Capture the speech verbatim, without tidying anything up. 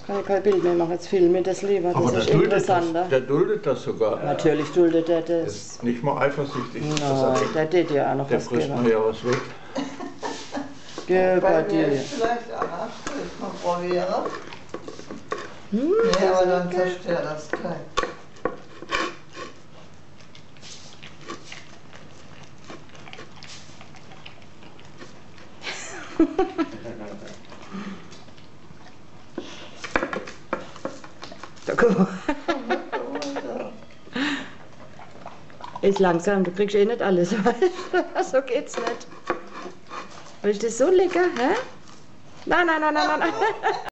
Kann ich kein Bild mehr machen, jetzt filme ich das lieber, das Aber der ist duldet, interessanter. das, der duldet das sogar. Natürlich duldet er Der das. ist nicht mal eifersüchtig. Nein, der tät ja auch noch Der was frisst geben. mir ja was weg. Ja, Bei bei mir dir. ist vielleicht anders, ich mal probieren. Hm, Nee, aber dann zerstört das kein. Da, guck mal. Ist langsam, du kriegst eh nicht alles, weißt du? So geht's nicht. Aber ist das so lecker, hä? Nein, nein, nein, nein, nein.